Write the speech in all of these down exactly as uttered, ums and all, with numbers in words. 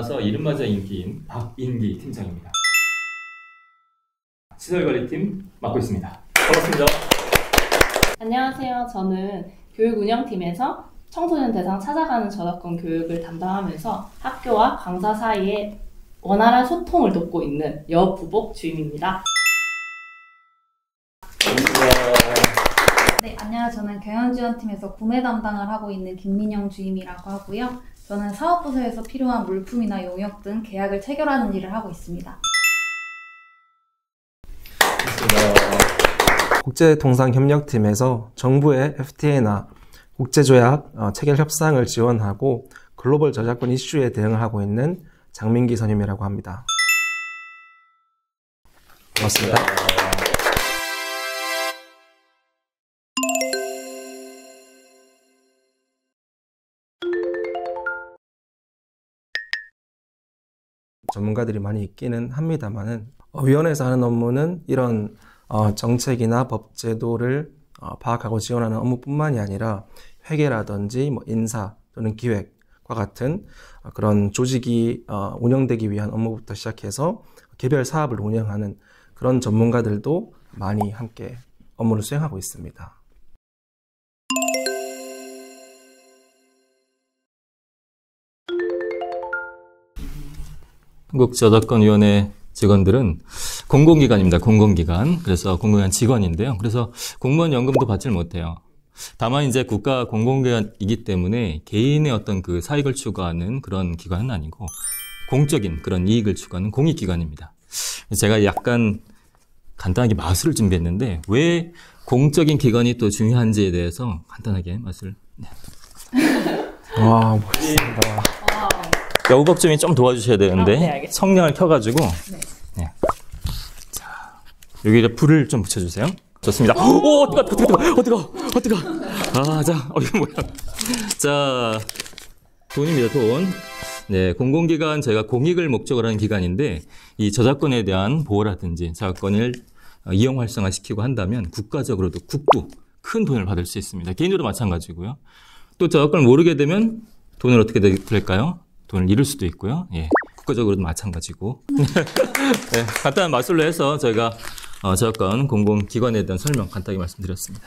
많아서 이름마저 인기인 박인기 팀장입니다. 시설관리팀 맡고 있습니다. 반갑습니다. 안녕하세요. 저는 교육운영팀에서 청소년 대상 찾아가는 저작권 교육을 담당하면서 학교와 강사 사이에 원활한 소통을 돕고 있는 여부복 주임입니다. 네, 안녕하세요. 저는 경영지원팀에서 구매 담당을 하고 있는 김민영 주임이라고 하고요. 저는 사업부서에서 필요한 물품이나 용역 등 계약을 체결하는 일을 하고 있습니다. 국제통상협력팀에서 정부의 에프티에이나 국제조약 어, 체결 협상을 지원하고 글로벌 저작권 이슈에 대응을 하고 있는 장민기 선임이라고 합니다. 고맙습니다. 전문가들이 많이 있기는 합니다만은 어, 위원회에서 하는 업무는 이런 어, 정책이나 법 제도를 어, 파악하고 지원하는 업무뿐만이 아니라 회계라든지 뭐 인사 또는 기획과 같은 어, 그런 조직이 어, 운영되기 위한 업무부터 시작해서 개별 사업을 운영하는 그런 전문가들도 많이 함께 업무를 수행하고 있습니다. 한국저작권위원회 직원들은 공공기관입니다. 공공기관. 그래서 공공기관 직원인데요. 그래서 공무원 연금도 받질 못해요. 다만 이제 국가 공공기관이기 때문에 개인의 어떤 그 사익을 추구하는 그런 기관은 아니고 공적인 그런 이익을 추구하는 공익기관입니다. 제가 약간 간단하게 마술을 준비했는데 왜 공적인 기관이 또 중요한지에 대해서 간단하게 마술. 네. 와, 멋있습니다. 여우걱정이 좀 도와주셔야 되는데 아, 네, 성냥을 켜가지고 네. 네. 자, 여기에 불을 좀 붙여주세요. 좋습니다. 오, 어떡하, 어떡하, 어떡하, 어떡하. 아, 자, 어, 이거 뭐야. 자, 돈입니다, 돈. 네, 공공기관, 저희가 공익을 목적으로 하는 기관인데, 이 저작권에 대한 보호라든지 저작권을 이용 활성화시키고 한다면 국가적으로도 국부, 큰 돈을 받을 수 있습니다. 개인적으로 마찬가지고요. 또 저작권을 모르게 되면 돈을 어떻게 될까요? 돈을 잃을 수도 있고요. 예, 국가적으로도 마찬가지고. 네, 간단한 마술로 해서 저희가 어, 저작권 공공기관에 대한 설명 간단하게 말씀드렸습니다.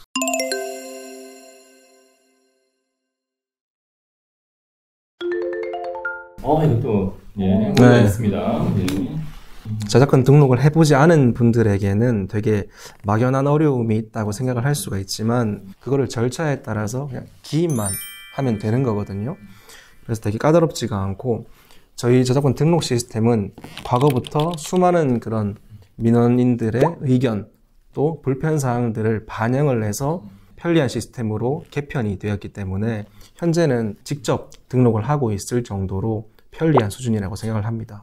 어, 이것도 예, 네. 있습니다. 네. 저작권 등록을 해보지 않은 분들에게는 되게 막연한 어려움이 있다고 생각을 할 수가 있지만 그거를 절차에 따라서 그냥 기입만 하면 되는 거거든요. 그래서 되게 까다롭지가 않고 저희 저작권 등록 시스템은 과거부터 수많은 그런 민원인들의 의견 또 불편사항들을 반영을 해서 편리한 시스템으로 개편이 되었기 때문에 현재는 직접 등록을 하고 있을 정도로 편리한 수준이라고 생각을 합니다.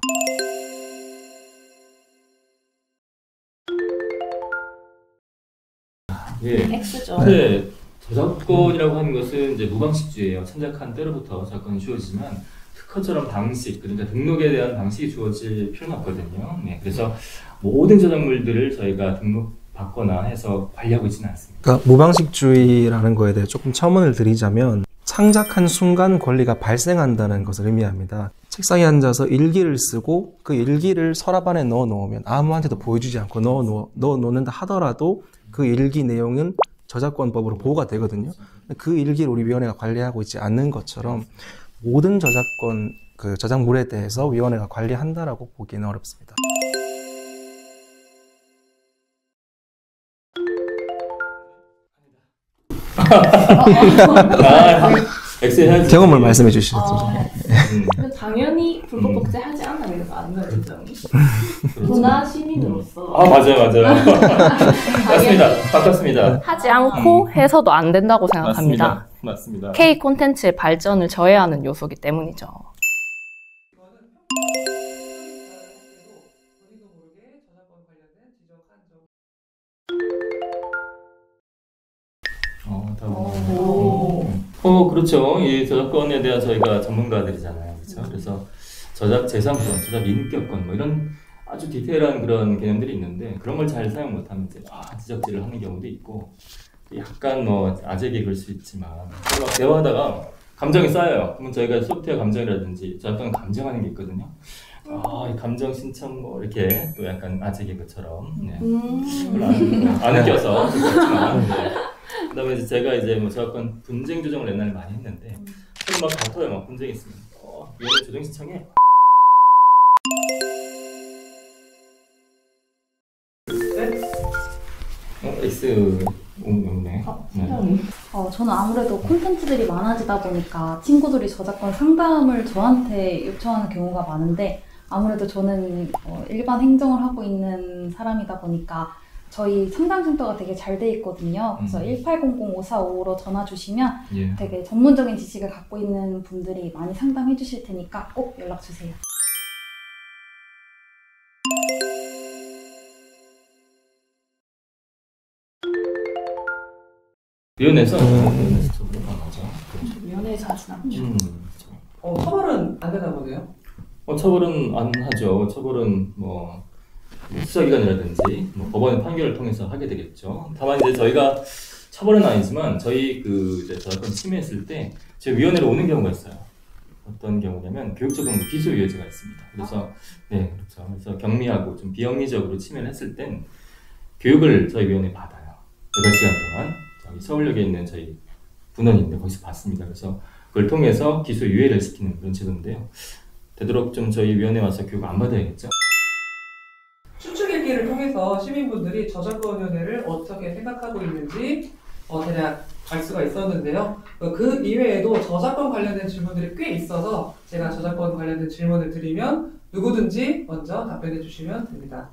예. X죠. 네. 저작권이라고 하는 것은 이제 무방식주의예요. 창작한 때로부터 저작권이 주어지지만 특허처럼 방식, 그러니까 등록에 대한 방식이 주어질 필요는 없거든요. 네, 그래서 모든 저작물들을 저희가 등록받거나 해서 관리하고 있지는 않습니다. 그러니까 무방식주의라는 거에 대해 조금 첨언을 드리자면 창작한 순간 권리가 발생한다는 것을 의미합니다. 책상에 앉아서 일기를 쓰고 그 일기를 서랍 안에 넣어 놓으면 아무한테도 보여주지 않고 넣어, 놓, 넣어 놓는다 하더라도 그 일기 내용은 저작권법으로 보호가 되거든요. 그 일기를 우리 위원회가 관리하고 있지 않는 것처럼 모든 저작권, 그 저작물에 대해서 위원회가 관리한다라고 보기는 어렵습니다. 아, 엑셀 경험을 말씀해 주시죠. 아, 음. 당연히 불법 복제하지 않아요. 이거 안 넣어요, 정이. 문화 시민으로서. 아, 맞아요, 맞아요. 맞습니다. 바꿨습니다. 하지 않고 음. 해서도 안 된다고 생각합니다. 맞습니다. 맞습니다. K 콘텐츠의 발전을 저해하는 요소이기 때문이죠. 어, 다 오. 어, 그렇죠. 이 저작권에 대한 저희가 전문가들이잖아요. 그렇죠? 그래서 저작 재산권, 저작 인격권 뭐 이런 아주 디테일한 그런 개념들이 있는데 그런 걸 잘 사용 못하면 이제 아, 지적질을 하는 경우도 있고 약간 뭐 아재 개그일 수 있지만 막 대화하다가 감정이 쌓여요. 그러면 저희가 소프트웨어 감정이라든지 저작권 감정하는 게 있거든요. 아, 이 감정 신청 뭐 이렇게 또 약간 아재 개그처럼 네. 음. 별로 안, 안 웃겨서 그렇지만 네. 그다음에 이제 제가 이제 뭐 저작권 분쟁 조정을 옛날에 많이 했는데 그럼 막 다퉈요. 막 분쟁이 있으면 어, 위원회 조정 신청해. 어, X 오네. 아, 팀장님. 어, 저는 아무래도 콘텐츠들이 많아지다 보니까 친구들이 저작권 상담을 저한테 요청하는 경우가 많은데 아무래도 저는 어, 일반 행정을 하고 있는 사람이다 보니까 저희 상담센터가 되게 잘 돼 있거든요. 그래서 음. 일팔공공 오사오오로 전화 주시면 예. 되게 전문적인 지식을 갖고 있는 분들이 많이 상담해 주실 테니까 꼭 연락 주세요. 위원회에서 위원회에서 쪽으로 나가죠. 위원회에서 하진 않죠. 음. 어, 처벌은 안 되나 보네요. 어, 처벌은 안 하죠. 처벌은 뭐 수사기관이라든지 뭐 법원의 판결을 통해서 하게 되겠죠. 다만 이제 저희가 처벌은 아니지만 저희 그 이제 저작권 침해했을 때 저희 위원회로 오는 경우가 있어요. 어떤 경우냐면 교육적용 기소유예제가 있습니다. 그래서 네 그렇죠. 그래서 경미하고 좀 비영리적으로 침해를 했을 땐 교육을 저희 위원회 받아요. 여덟 시간 동안 저기 서울역에 있는 저희 분원인데 거기서 받습니다. 그래서 그걸 통해서 기소유예를 시키는 그런 제도인데요. 되도록 좀 저희 위원회 와서 교육 안 받아야겠죠. 추측일기를 통해서 시민분들이 저작권위원회를 어떻게 생각하고 있는지 어, 대략 알 수가 있었는데요. 그 이외에도 저작권 관련된 질문들이 꽤 있어서 제가 저작권 관련된 질문을 드리면 누구든지 먼저 답변해 주시면 됩니다.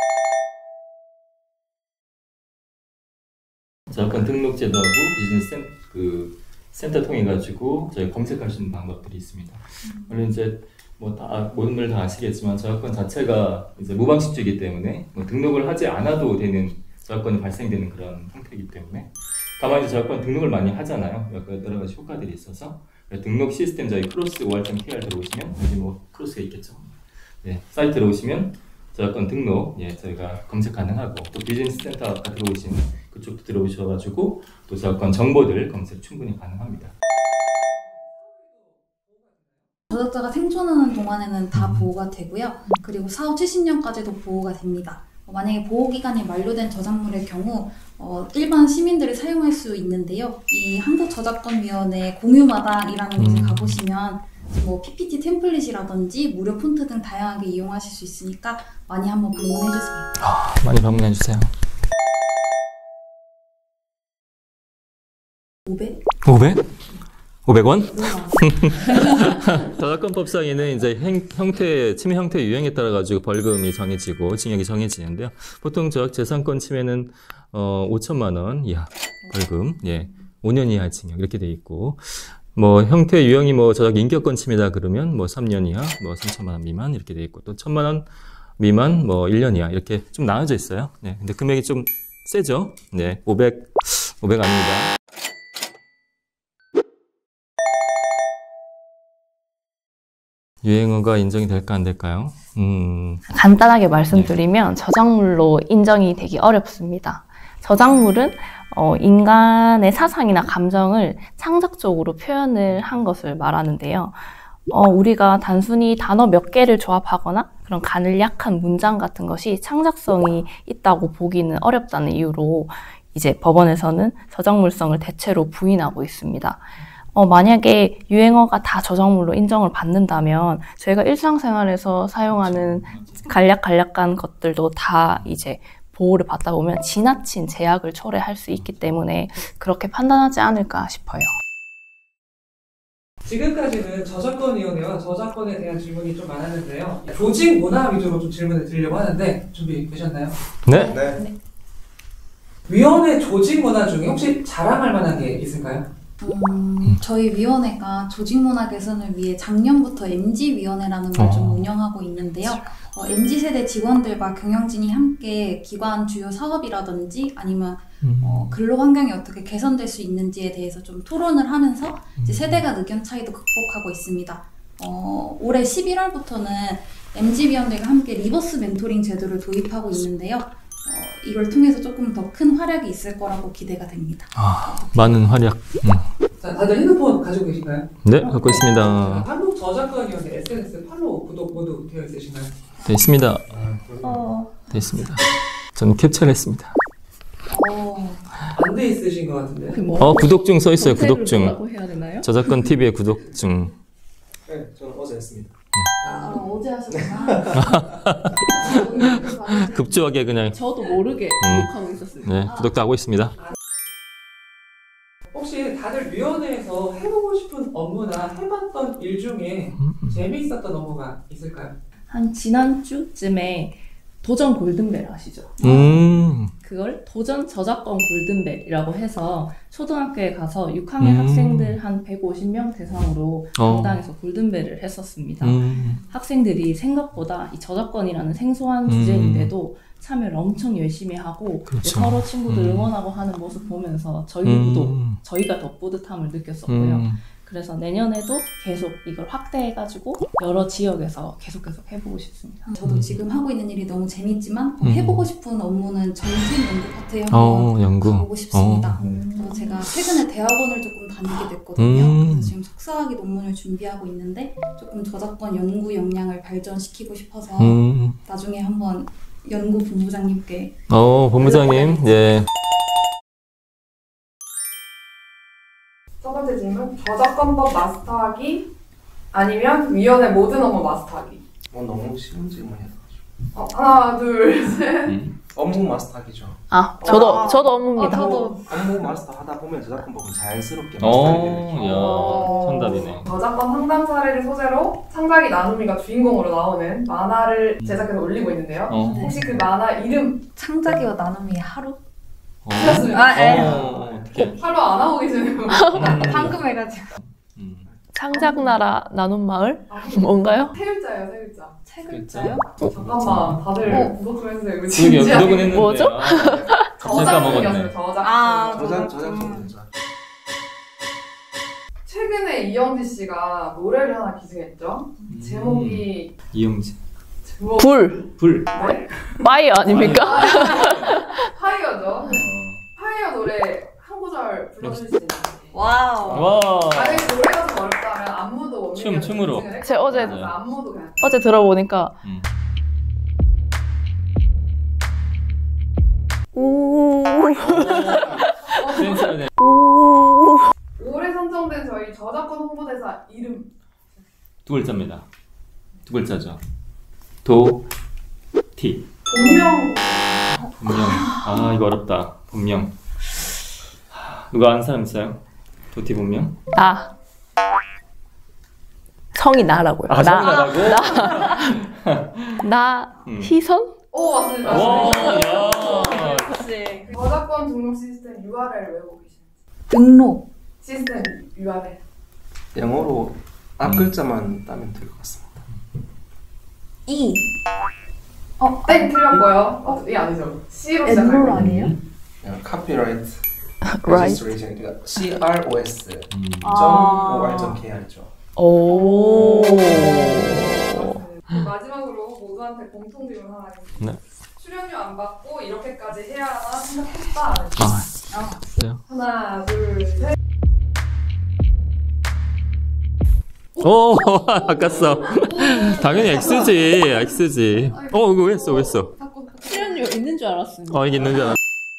저작권 등록 제도하고 비즈니스 센, 그 센터 통해 가지고 저희 검색할 수 있는 방법들이 있습니다. 물론 이제 뭐 다 모든 분들 다 아시겠지만 저작권 자체가 이제 무방식주이기 때문에 뭐 등록을 하지 않아도 되는 저작권이 발생되는 그런 형태이기 때문에 다만 이제 저작권 등록을 많이 하잖아요. 여러 가지 효과들이 있어서 등록 시스템 저희 크로스 오알 닷 케이알 들어오시면 여기 뭐 크로스가 있겠죠. 네, 사이트 들어오시면 저작권 등록 예 저희가 검색 가능하고 또 비즈니스 센터 아까 들어오신 그쪽도 들어오셔가지고 또 저작권 정보들 검색 충분히 가능합니다. 저작자가 생존하는 동안에는 다 보호가 되고요. 그리고 사후 칠십 년까지도 보호가 됩니다. 어, 만약에 보호기간이 만료된 저작물의 경우 어, 일반 시민들이 사용할 수 있는데요. 이 한국저작권위원회 공유마당이라는 곳에 음. 가보시면 뭐 피피티 템플릿이라든지 무료 폰트 등 다양하게 이용하실 수 있으니까 많이 한번 방문해주세요. 아, 많이 방문해주세요. 오백? 오백? 오백 원? 너무 많아요. 저작권법상에는 이제 행, 형태, 침해 형태 유형에 따라 가지고 벌금이 정해지고 징역이 정해지는데요. 보통 저작재산권 침해는 어, 오천만 원 이하 벌금, 예, 오 년 이하 징역 이렇게 돼 있고, 뭐 형태 유형이 뭐 저작 인격권 침해다 그러면 뭐 삼 년 이하, 뭐 삼천만 원 미만 이렇게 돼 있고, 또 천만 원 미만 뭐 일 년 이하 이렇게 좀 나눠져 있어요. 네, 근데 금액이 좀 세죠. 네, 오백, 오백 아닙니다. 유행어가 인정이 될까 안 될까요? 음. 간단하게 말씀드리면 저작물로 인정이 되기 어렵습니다. 저작물은 어, 인간의 사상이나 감정을 창작적으로 표현을 한 것을 말하는데요. 어, 우리가 단순히 단어 몇 개를 조합하거나 그런 간략한 문장 같은 것이 창작성이 있다고 보기는 어렵다는 이유로 이제 법원에서는 저작물성을 대체로 부인하고 있습니다. 어, 만약에 유행어가 다 저작물로 인정을 받는다면 저희가 일상생활에서 사용하는 간략간략한 것들도 다 이제 보호를 받다 보면 지나친 제약을 초래할 수 있기 때문에 그렇게 판단하지 않을까 싶어요. 지금까지는 저작권위원회와 저작권에 대한 질문이 좀 많았는데요. 조직 문화 위주로 좀 질문을 드리려고 하는데 준비되셨나요? 네? 네. 위원회 조직 문화 중에 혹시 자랑할 만한 게 있을까요? 음, 저희 위원회가 조직문화 개선을 위해 작년부터 엠지위원회라는 걸 좀 어. 운영하고 있는데요. 어, 엠지세대 직원들과 경영진이 함께 기관 주요 사업이라든지 아니면 어, 근로 환경이 어떻게 개선될 수 있는지에 대해서 좀 토론을 하면서 이제 세대 간 의견 차이도 극복하고 있습니다. 어, 올해 십일월부터는 엠지위원들과 함께 리버스 멘토링 제도를 도입하고 있는데요. 어, 이걸 통해서 조금 더 큰 활약이 있을 거라고 기대가 됩니다. 아, 많은 활약. 음. 자, 다들 핸드폰 가지고 계신가요? 네, 갖고 있습니다. 한국저작권위원회 에스엔에스 팔로우, 구독 모두 되어 있으신가요? 돼 있습니다. 어, 돼 있습니다. 저는 캡처를 했습니다. 어, 안 돼 있으신 것 같은데. 그 뭐, 어, 구독증 써 있어요. 호텔을 구독증. 뭐라고 해야 되나요? 저작권 티비의 구독증. 네, 저는 어제 했습니다. 아, 어제 하셨구나. 급조하게 그냥 저도 모르게 음. 구독하고 있었어요. 네, 구독도 하고 있습니다. 혹시 다들 위원회에서 해보고 싶은 업무나 해봤던 일 중에 재미있었던 업무가 있을까요? 한 지난주쯤에 도전 골든벨 아시죠? 음, 그걸 도전 저작권 골든벨이라고 해서 초등학교에 가서 육 학년 음. 학생들 한 백오십 명 대상으로 어. 강당에서 골든벨을 했었습니다. 음, 학생들이 생각보다 이 저작권이라는 생소한 음. 주제인데도 참여를 엄청 열심히 하고 그렇죠. 서로 친구들 음. 응원하고 하는 모습 보면서 저희도 음. 저희가 더 뿌듯함을 느꼈었고요. 음. 그래서 내년에도 계속 이걸 확대해가지고 여러 지역에서 계속 계속 해보고 싶습니다. 저도 지금 하고 있는 일이 너무 재밌지만 더 음. 해보고 싶은 업무는 전생 연구 파트에 한번 어, 연구. 가보고 싶습니다. 어. 또 제가 최근에 대학원을 조금 다니게 됐거든요. 음. 그래서 지금 석사학위 논문을 준비하고 있는데 조금 저작권 연구 역량을 발전시키고 싶어서 음. 나중에 한번 연구 본부장님께 어, 본부장님, 예. 첫 번째 질문, 저작권법 마스터하기 아니면 위원회 모든 업무 마스터하기. 어, 너무 쉬운 질문이야. 어, 하나, 둘, 셋. 업무 마스터하기죠. 아, 저도 와. 저도 어, 업무입니다. 저도 업무 마스터 하다 보면 저작권법은 자연스럽게 어, 마스터하게 되죠. 야, 정답이네. 저작권 상담 사례를 소재로 창작이 나눔이가 주인공으로 나오는 만화를 제작해서 올리고 있는데요. 어. 혹시 그 만화 이름 창작이와 나눔이 하루? 어. 틀렸습니다. 아, 에. 어, 어떡해. 하루 안 하고 계시는 방금 해가지고 음. 창작나라 나눔 마을 뭔가요? 세 글자예요, 세 글자. 세 글자요? 잠깐만, 다들 어. 구독 좀 해주세요. 이거 그러게, 진지하게. 구독은 했는데. 뭐죠? 아, 갑자기 저작권이었어요, 까먹었네. 저작권. 아, 저작 저작권 되죠. 최근에 이영지 씨가 노래를 하나 기증했죠. 제목이 이영지. 제목 불 불. 네? 파이어 아닙니까? 파이어죠. 파이어 노래 한 구절 불러주실 수 있나요? 와우. 와. 만약에 노래가 좀 어렵다면 안무도 원민이 춤, 춤으로. 제 어제- 안무도 그냥 어제 들어보니까 음. 우 센스네. 우 올해 선정된 저희 저작권 홍보대사 이름 두 글자입니다. 두 글자죠. 도, 티. 본명 본명. 아, 이거 어렵다. 본명. 하, 누가 아는 사람 있어요? 도티 본명? 나 성이 나라고요. 아, 나, 성이라고? 나 음. 희선? 오 맞습니다. 와, 야. 역시 저작권 등록 시스템 유알엘 외우고 계시는 등록. 시스템 유알엘 영어로 앞 글자만 따면 될 것 같습니다. 이. 어, 땡 틀렸고요. 어, 이 아니죠. C로 엔롤 시작할게요. 아니에요? 카피라이트 Right. 레지스트레이션 그러니까 C R O S 음. 아. O R K R죠. 오. 그 마지막으로 모두한테 공통 질문 하나 있습니다. 네. 출연료 안 받고 이렇게까지 해야 하나 생각했다. 안 했다. 아, 진짜요? 하나, 둘, 셋. 오, 아깝어. 당연히 X지, X지. 어, 이거 왜 했어, 왜 했어? 자꾸 출연료 있는 줄 알았습니다. 어, 이게 있는 줄 알았어.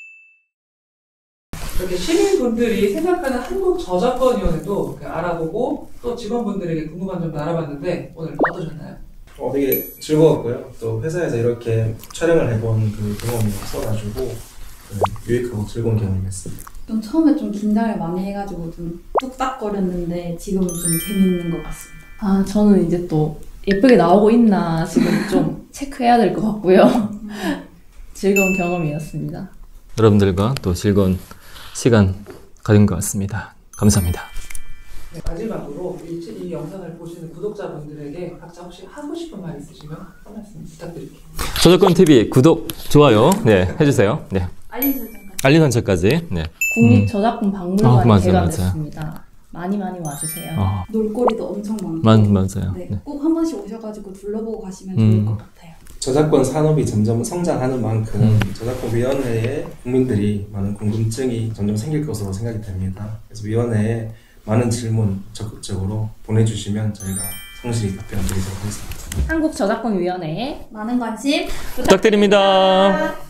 이렇게 시민분들이 생각하는 한국저작권위원회도 알아보고 또 직원분들에게 궁금한 점도 알아봤는데 오늘 어떠셨나요? 어, 되게 즐거웠고요. 또 회사에서 이렇게 촬영을 해본 그 경험이 있어가지고 네, 유익하고 즐거운 경험이었습니다. 좀 처음에 좀 긴장을 많이 해가지고 좀 뚝딱거렸는데 지금은 좀 재밌는 것 같습니다. 아, 저는 이제 또 예쁘게 나오고 있나 지금 좀 체크해야 될 것 같고요. 즐거운 경험이었습니다. 여러분들과 또 즐거운 시간 가진 것 같습니다. 감사합니다. 네, 마지막으로 이, 이 영상을 보시는 구독자분들에게 각자 혹시 하고 싶은 말 있으시면 한 말씀 부탁드릴게요. 저작권 티비 구독, 좋아요, 네, 해주세요. 네. 알림 설정까지. 알림 설정까지. 네. 음. 국립저작권박물관이 아, 맞아요, 개관됐습니다. 많이 많이 와주세요. 아, 놀거리도 엄청 많고. 만, 맞아요. 네, 네. 꼭 한 번씩 오셔가지고 둘러보고 가시면 음. 좋을 것 같아요. 저작권 산업이 점점 성장하는 만큼 저작권위원회에 국민들이 많은 궁금증이 점점 생길 것으로 생각이 됩니다. 그래서 위원회에 많은 질문 적극적으로 보내주시면 저희가 성실히 답변 드리도록 하겠습니다. 한국저작권위원회에 많은 관심 부탁드립니다.